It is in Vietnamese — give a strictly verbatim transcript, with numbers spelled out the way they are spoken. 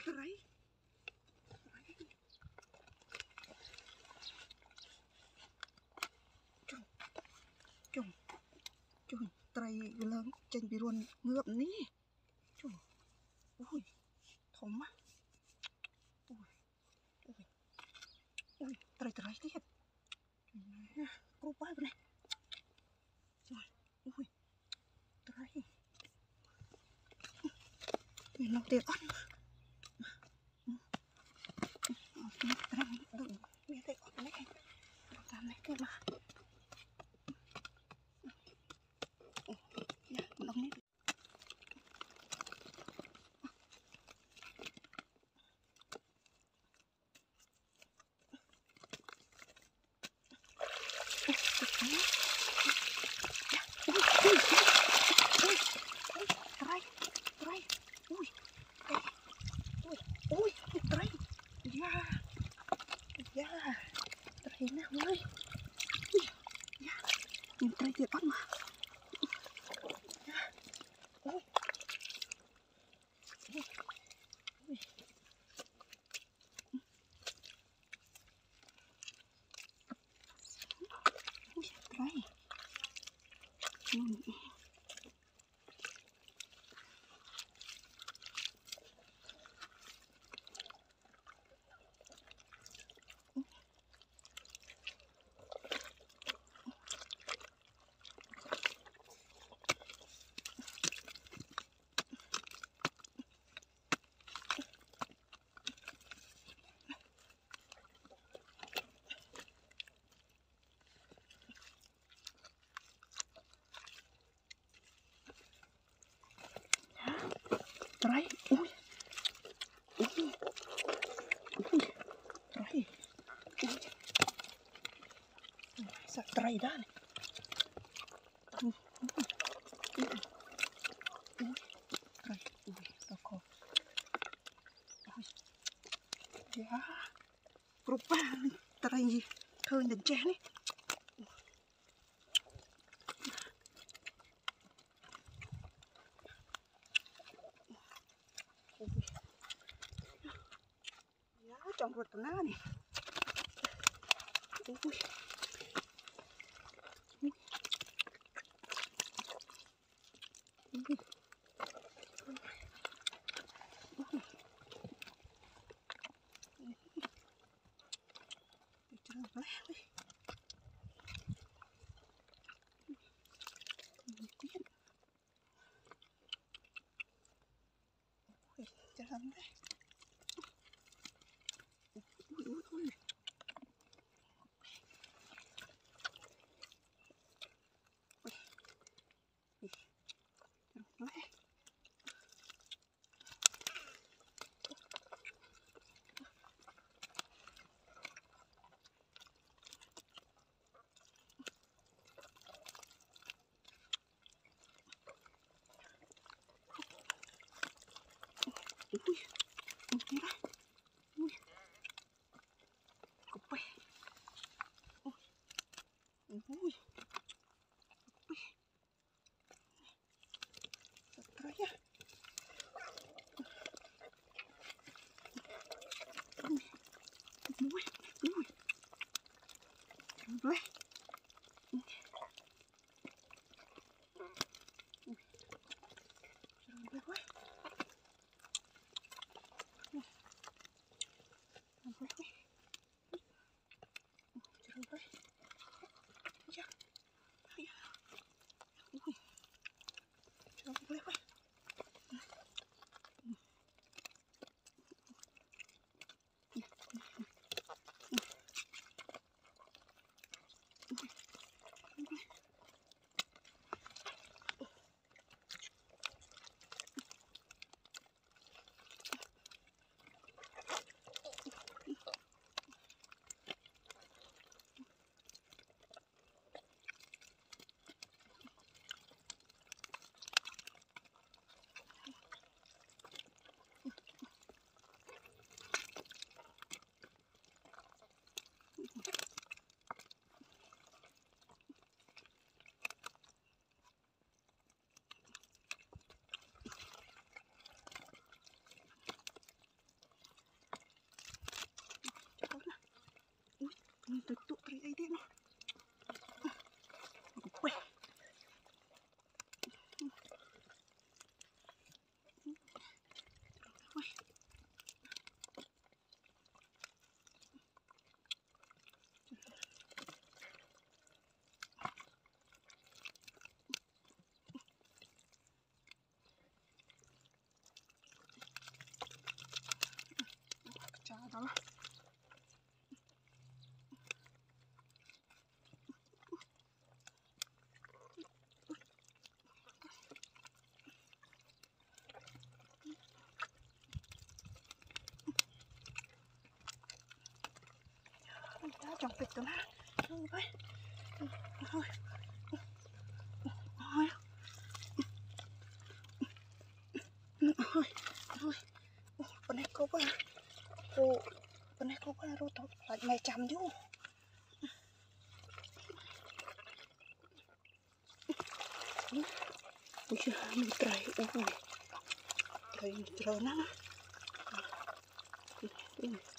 Đấy. Chùng chùng trai lớn trên bị luôn ngợm ní chùng ui thùng á ui ui ui trai trai tiếp cúp bái này rồi ui trai nhìn nó đẹp ăn trai đừng nghe thấy con này làm này cái mà nó nít thấy nào ơi nhìn tay thiệt bắt mà ôi ôi tay trai ui ui ui trai ui sao trai đó này ui ui ui trai ui tao khó ui ya rupa trai gì thôi đừng chén ấy trong ruột nó này ui ui ui cho lắm đấy ui ui ui ui ui ui cục bè ui ui ui trai á ui ui ui ui tôi tụ три ấy đi nó quê chả đó đá trong vịt tụi nó thôi thôi thôi thôi thôi thôi bên này có quá rồi bên này có quá rồi tao lại mày chầm chứ ui mình trời ui trời trời nắng